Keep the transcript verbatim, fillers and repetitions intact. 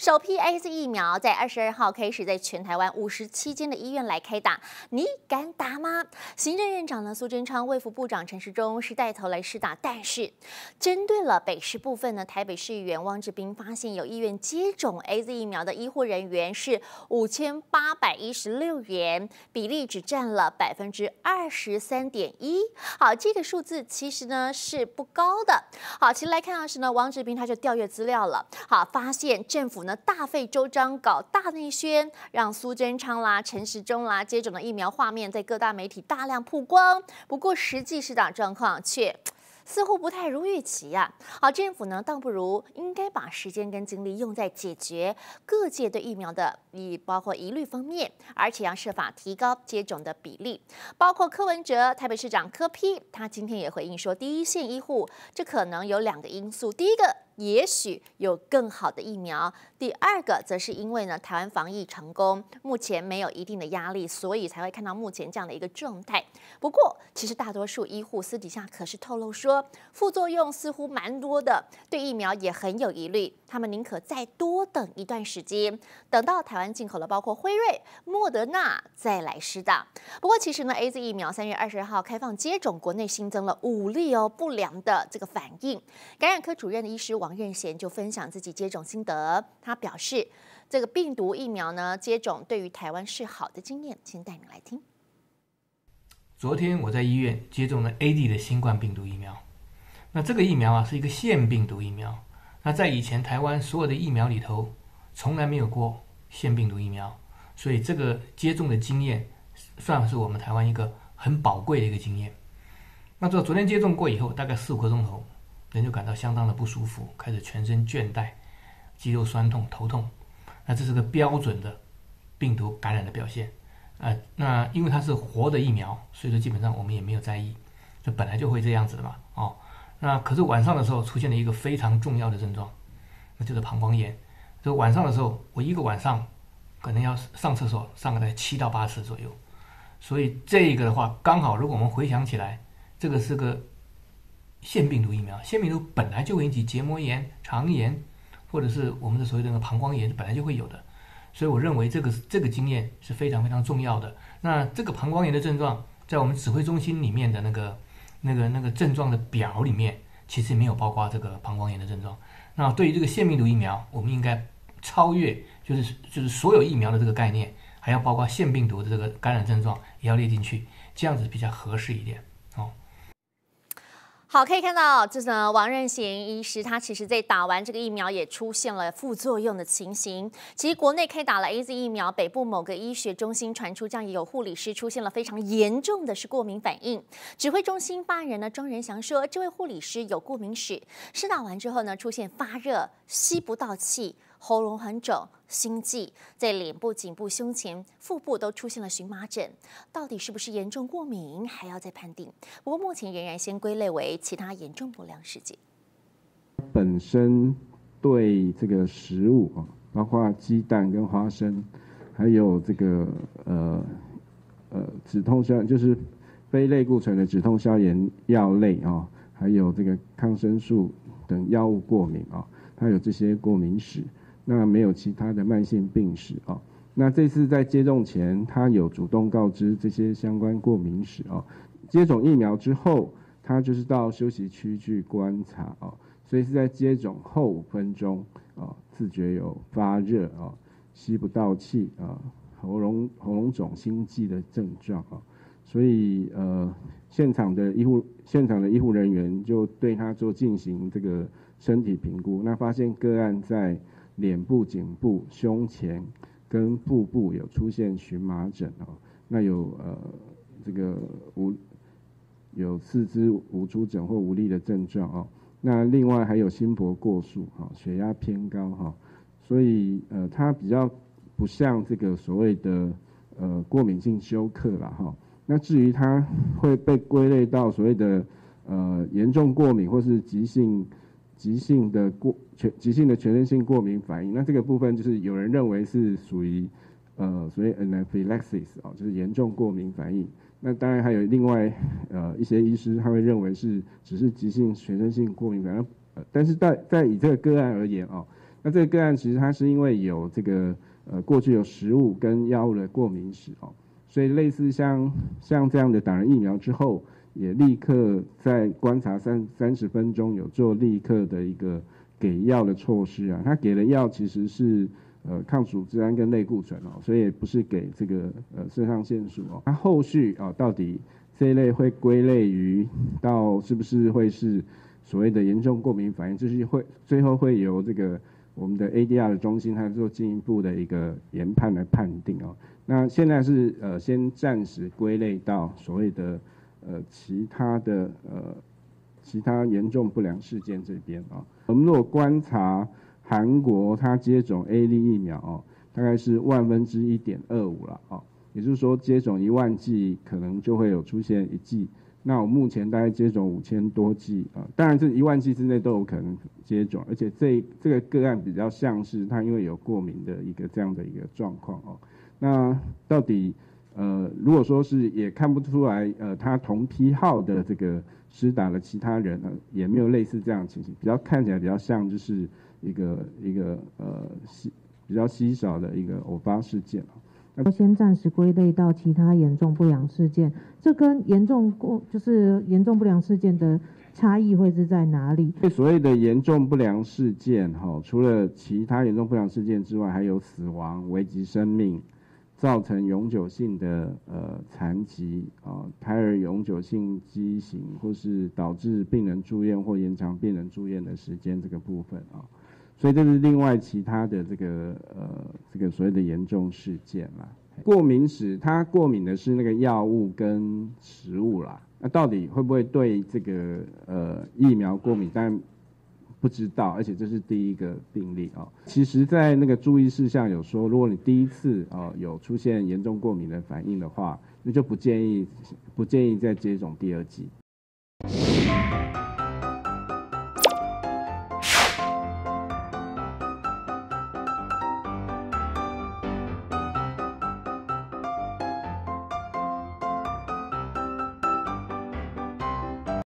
首批 A Z 疫苗在二十二号开始在全台湾五十七间的医院来开打，你敢打吗？行政院长呢苏贞昌、卫福部长陈时中是带头来施打，但是针对了北市部分呢，台北市议员汪志斌发现有意愿接种 A Z 疫苗的医护人员是五千八百一十六人，比例只占了百分之二十三点一。好，这个数字其实呢是不高的。好，其实来看到是呢，汪志斌他就调阅资料了，好，发现政府呢大费周章搞大内宣，让苏贞昌啦、陈时中啦接种的疫苗画面在各大媒体大量曝光。不过实际施打状况却似乎不太如预期呀、啊。好，政府呢倒不如应该把时间跟精力用在解决各界对疫苗的疑，包括疑虑方面，而且要设法提高接种的比例。包括柯文哲、台北市长柯 P， 他今天也回应说，第一线医护这可能有两个因素，第一个，也许有更好的疫苗，第二个则是因为呢台湾防疫成功，目前没有一定的压力，所以才会看到目前这样的一个状态。不过，其实大多数医护私底下可是透露说，副作用似乎蛮多的，对疫苗也很有疑虑，他们宁可再多等一段时间，等到台湾进口的包括辉瑞、莫德纳再来施打。不过，其实呢 ，A Z 疫苗三月二十二号开放接种，国内新增了五例哦不良的这个反应。感染科主任的医师王任贤就分享自己接种心得，他表示，这个病毒疫苗呢接种对于台湾是好的经验，先带你来听。 昨天我在医院接种了 A Z 的新冠病毒疫苗，那这个疫苗啊是一个腺病毒疫苗，那在以前台湾所有的疫苗里头，从来没有过腺病毒疫苗，所以这个接种的经验算是我们台湾一个很宝贵的一个经验。那这昨天接种过以后，大概四五个钟头，人就感到相当的不舒服，开始全身倦怠、肌肉酸痛、头痛，那这是个标准的病毒感染的表现。呃，那因为它是活的疫苗，所以说基本上我们也没有在意，这本来就会这样子的嘛，哦。那可是晚上的时候出现了一个非常重要的症状，那就是膀胱炎。这晚上的时候，我一个晚上可能要上厕所上个大概七到八次左右，所以这个的话，刚好如果我们回想起来，这个是个腺病毒疫苗，腺病毒本来就会引起结膜炎、肠炎，或者是我们的所谓的那个膀胱炎，本来就会有的。所以我认为这个这个经验是非常非常重要的。那这个膀胱炎的症状，在我们指挥中心里面的那个那个那个症状的表里面，其实没有包括这个膀胱炎的症状。那对于这个腺病毒疫苗，我们应该超越，就是就是所有疫苗的这个概念，还要包括腺病毒的这个感染症状也要列进去，这样子比较合适一点。哦。 好，可以看到，这呢，王任贤医师他其实在打完这个疫苗也出现了副作用的情形。其实国内开打了 A Z 疫苗，北部某个医学中心传出这样也有护理师出现了非常严重的是过敏反应。指挥中心发言人呢庄仁祥说，这位护理师有过敏史，施打完之后呢出现发热、吸不到气、喉咙很肿、心悸，在脸部、颈部、胸前、腹部都出现了荨麻疹，到底是不是严重过敏，还要再判定。不过目前仍然先归类为其他严重不良事件。 本身对这个食物啊，包括鸡蛋跟花生，还有这个呃呃止痛消，就是非类固醇的止痛消炎药类啊，还有这个抗生素等药物过敏啊，它有这些过敏史。那没有其他的慢性病史啊。那这次在接种前，他有主动告知这些相关过敏史啊。接种疫苗之后，他就是到休息区去观察啊，所以是在接种后五分钟啊，自觉有发热啊、吸不到气啊、喉咙喉咙肿、心悸的症状啊。所以呃，现场的医护现场的医护人员就对他做进行这个身体评估，那发现个案在脸部、颈部、胸前跟腹部有出现荨麻疹啊，那有呃这个无有四肢无出疹或无力的症状啊，那另外还有心搏过速哈，血压偏高哈，所以呃它比较不像这个所谓的呃过敏性休克啦哈，那至于它会被归类到所谓的呃严重过敏或是急性。急性的过全急性的全身性过敏反应，那这个部分就是有人认为是属于呃所谓 anaphylaxis 啊，就是严重过敏反应。那当然还有另外呃一些医师他会认为是只是急性全身性过敏反应，呃、但是在在以这个个案而言啊， 那这个个案其实它是因为有这个呃过去有食物跟药物的过敏史哦，所以类似像像这样的打了疫苗之后，也立刻在观察三三十分钟有做立刻的一个给药的措施啊。他给的药其实是呃抗组织胺跟类固醇哦，所以也不是给这个呃肾上腺素哦。他后续哦到底这一类会归类于到是不是会是所谓的严重过敏反应，就是会最后会由这个我们的 A D R 的中心，它做进一步的一个研判来判定哦。那现在是呃先暂时归类到所谓的呃其他的呃其他严重不良事件这边啊、哦。我们如果观察韩国它接种 A Z 疫苗哦，大概是万分之一点二五了哦，也就是说接种一万剂可能就会有出现一剂。那我目前大概接种五千多剂啊、呃，当然这一万剂之内都有可能接种，而且这这个个案比较像是它因为有过敏的一个这样的一个状况哦。那到底呃如果说是也看不出来呃他同批号的这个施打了其他人呢、呃，也没有类似这样的情形，比较看起来比较像就是一个一个呃稀比较稀少的一个偶发事件啊。 先暂时归类到其他严重不良事件，这跟严重过就是严重不良事件的差异会是在哪里？ 所谓的严重不良事件，哈，除了其他严重不良事件之外，还有死亡、危及生命、造成永久性的呃残疾啊、胎儿永久性畸形，或是导致病人住院或延长病人住院的时间这个部分啊。所以这是另外其他的这个呃这个所谓的严重事件啦。过敏史，它过敏的是那个药物跟食物啦。那到底会不会对这个呃疫苗过敏？但不知道，而且这是第一个病例啊、哦。其实，在那个注意事项有说，如果你第一次啊、呃、有出现严重过敏的反应的话，那就不建议不建议再接种第二剂。